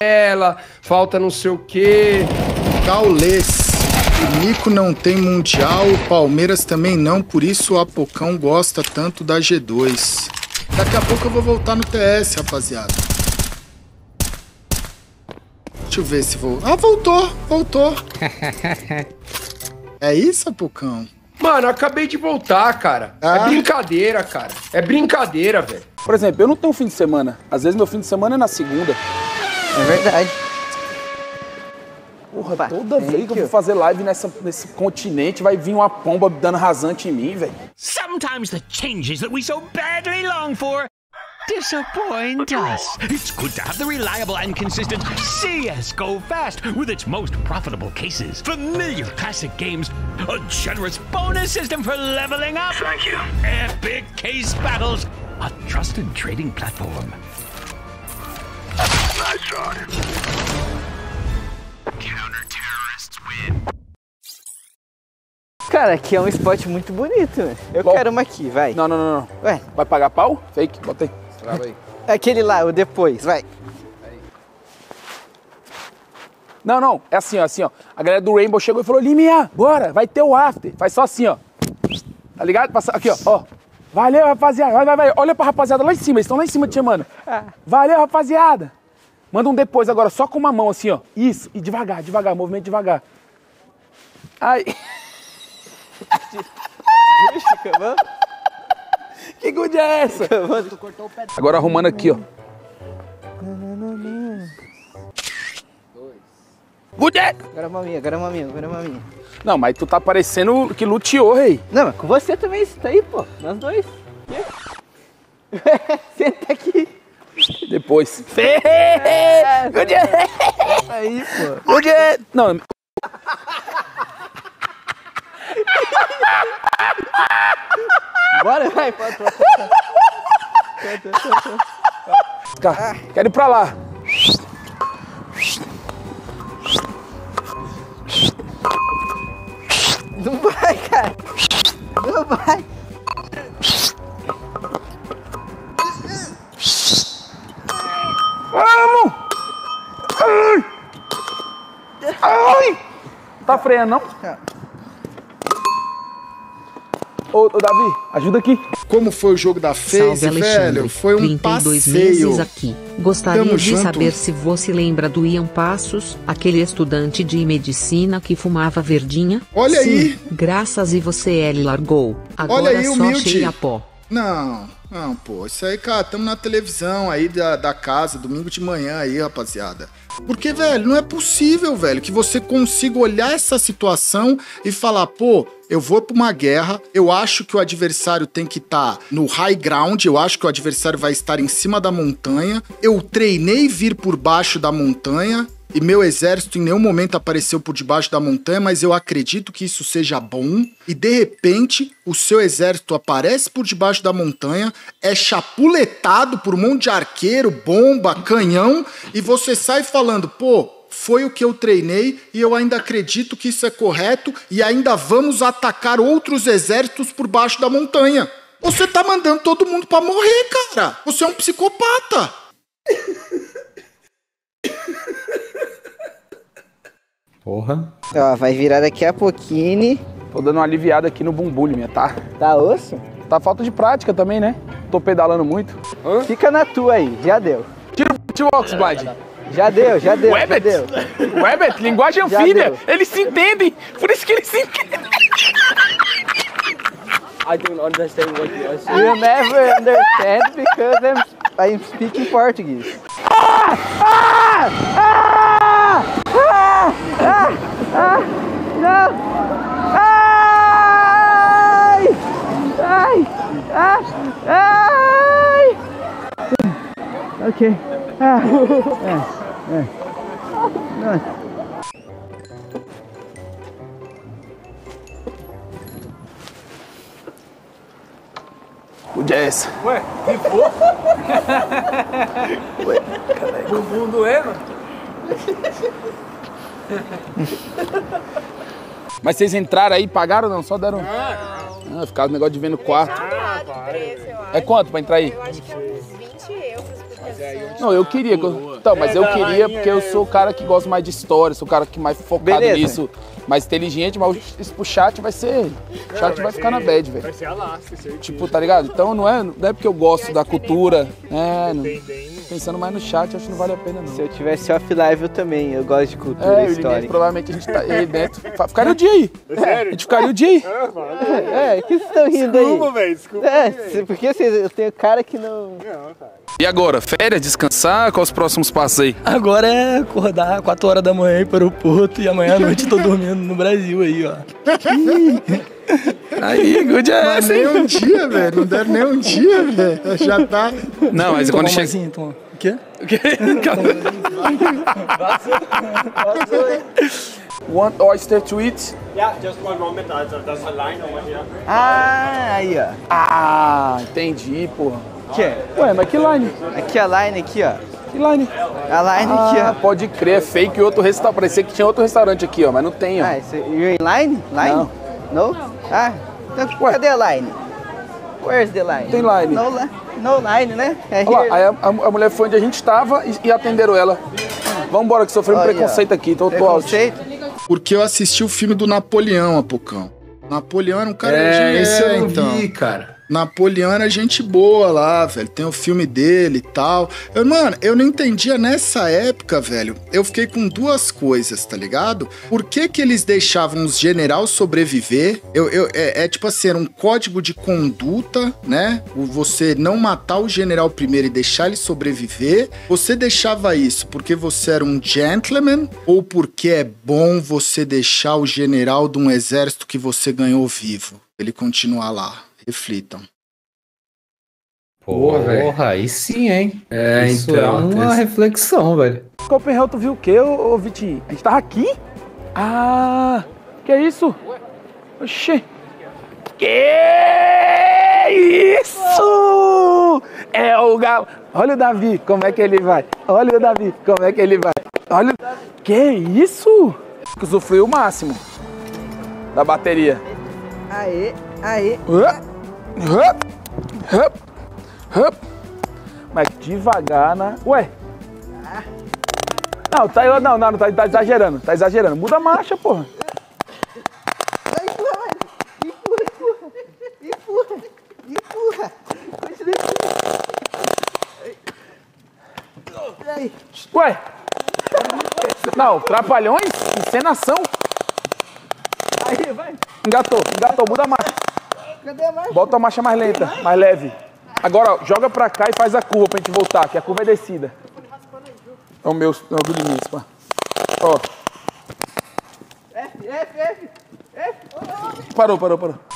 ela, falta não sei o quê. Gaules. O Nico não tem mundial, o Palmeiras também não, por isso o Apocão gosta tanto da G2. Daqui a pouco eu vou voltar no TS, rapaziada. Deixa eu ver se vou... Ah, voltou. É isso, Apocão? Mano, eu acabei de voltar, cara. Ah. É brincadeira, cara. É brincadeira, velho. Por exemplo, eu não tenho fim de semana. Às vezes meu fim de semana é na segunda. É verdade. Porra, Opa, toda vez que eu vou fazer live nesse continente, vai vir uma pomba dando rasante em mim, velho. Sometimes the changes that we so badly long for disappoint us. It's good to have the reliable and consistent CSGO Fast with its most profitable cases, familiar classic games, a generous bonus system for leveling up. Thank you. Epic case battles, a trusted trading platform. Nice try. Counter-terrorists win. Cara, aqui é um spot muito bonito, né? Eu quero uma aqui, vai. Não. Ué? Vai pagar pau? Fake, bota aí. Trava aí. Aquele lá, o depois, vai. Não, é assim, ó. A galera do Rainbow chegou e falou, Liminha, bora, vai ter o after. Faz só assim, ó. Tá ligado? Passa aqui, ó. Valeu, rapaziada. Vai. Olha pra rapaziada lá em cima, eles estão lá em cima te chamando. Valeu, rapaziada. Manda um depois agora, só com uma mão assim, ó. Isso, e devagar, movimento devagar. Ai. Que good é essa? Agora arrumando aqui, ó. Good é? Agora uma minha. Não, mas tu tá parecendo que luteou, rei. Não, mas com você também, isso tá aí, pô. Nós dois. Senta aqui. Depois. Good é? Aí, pô. Good é? Não. Bora, vai, pode. Quero ir pra lá. Não vai, cara. Não vai. Vamos! Ai! Tá freando, não? Ô, Davi, ajuda aqui. Como foi o jogo da FaZe, Salve, velho? Alexandre. Foi um 32 passeio. meses aqui. Gostaria Tamo de junto. saber se você lembra do Ian Passos, aquele estudante de medicina que fumava verdinha? Olha Sim, aí. graças e você ele largou. Agora Olha aí, só humilde. cheia pó. Não, pô, isso aí, cara, tamo na televisão aí da casa, domingo de manhã aí, rapaziada. Porque, velho, não é possível, velho, que você consiga olhar essa situação e falar, pô, eu vou pra uma guerra, eu acho que o adversário tem que estar no high ground, eu acho que o adversário vai estar em cima da montanha, eu treinei vir por baixo da montanha, e meu exército em nenhum momento apareceu por debaixo da montanha, mas eu acredito que isso seja bom. E de repente, o seu exército aparece por debaixo da montanha, é chapuletado por um monte de arqueiro, bomba, canhão, e você sai falando, pô, foi o que eu treinei e eu ainda acredito que isso é correto e ainda vamos atacar outros exércitos por baixo da montanha. Você tá mandando todo mundo pra morrer, cara. Você é um psicopata. Porra. Ó, vai virar daqui a pouquinho. Tô dando uma aliviada aqui no bumbum, minha, tá? Tá osso? Tá falta de prática também, né? Tô pedalando muito. Fica na tua aí, já deu. Tira o Oxblade. Já deu. Webbit? Webbit, linguagem Já anfíbia. deu. Eles se entendem. Por isso que eles se entendem. I don't understand what you are saying. You'll never understand because I'm speaking Portuguese. Não! Ai! Ok. O Jazz. Ué, que for? Bumbum doendo? Mas vocês entraram aí, pagaram ou não? Só deram... Não. Ah, ficava o negócio de ver no quarto. Preço, eu acho. É quanto pra entrar aí? Eu acho que é uns 20 euros por pessoa. Não, eu queria... Então, mas eu queria, porque eu sou o cara que gosta mais de história, sou o cara que mais focado nisso, mais inteligente, mas pro chat vai ser... O chat vai ficar na bad, velho. Vai ser a laço, certeza. Tipo, tá ligado? Então não é porque eu gosto da cultura. Pensando mais no chat, acho que não vale a pena, não. Se eu tivesse off-live, eu também. Eu gosto de cultura histórica. Provavelmente a gente tá aí dentro. Ficaria o dia aí. Sério? A gente ficaria o dia aí. Que vocês estão rindo aí? Desculpa, velho, desculpa. Porque eu tenho cara que não... Não, cara. E agora, férias, descansar? Quais os próximos passos aí? Agora é acordar 4 horas da manhã e ir para o aeroporto e amanhã à noite tô dormindo no Brasil aí, ó. Aí, good Mas nem um dia, velho. Não deram nem um dia, velho. Já tá... Não, mas quando chega... O quê? One oyster to eat? Yeah, just one moment. There's a line over here. Ah, aí, ó. Ah, entendi, porra. Que? Ué, mas que line? Aqui a line, aqui, ó. Que line? A line aqui, ó. Pode crer, é fake outro restaurante. Parecia que tinha outro restaurante aqui, ó, mas não tem, ó. You're in line? Line? No? Ah, então cadê a line? Where's the line? Tem line. No line, né? Olha lá, aí a mulher foi onde a gente tava e atenderam ela. Vambora, que sofremos preconceito aqui, então eu tô alto. Porque eu assisti o filme do Napoleão, Apocão. Napoleão era um cara Esse eu então. vi, cara. Napoleão era gente boa lá, velho. Tem o filme dele e tal. Mano, eu não entendia nessa época, velho. Eu fiquei com duas coisas, tá ligado? Por que eles deixavam os generais sobreviver? É tipo assim, era um código de conduta, né? Você não matar o general primeiro e deixar ele sobreviver. Você deixava isso porque você era um gentleman ou porque é bom você deixar o general de um exército que você ganhou vivo? Ele continuar lá. Reflitam. Porra, aí sim, hein? Isso então, é uma reflexão, velho. Copenhague, tu viu o quê, ô Vitinho? A gente tava aqui? Ah, que é isso? Oxê. Que isso? É o Galo. Olha o Davi, como é que ele vai. Olha o Davi, como é que ele vai. Olha. Que isso? Usufruiu o máximo da bateria. Aê. Mas devagar na... Ué? Não, tá exagerando. Tá exagerando. Muda a marcha, porra. Empurra. Ué? Não, Trapalhões? Encenação. Aí, vai. Engatou, muda a marcha. Cadê a marcha? Bota a marcha mais lenta, mais leve. Agora, ó, joga pra cá e faz a curva pra gente voltar, que a curva é descida. É o meu limite, pá. Ó. F. Parou.